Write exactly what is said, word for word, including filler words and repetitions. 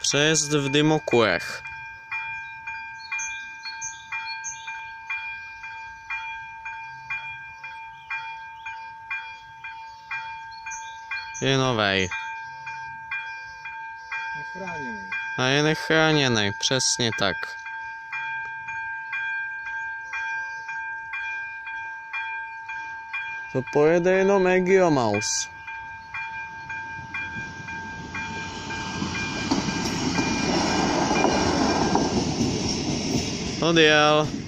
Přejezd v Dymokulech. Je novej. Nechráněný. A je nechráněný, přesně tak. To pojede jenom Egiomaus. Odjel.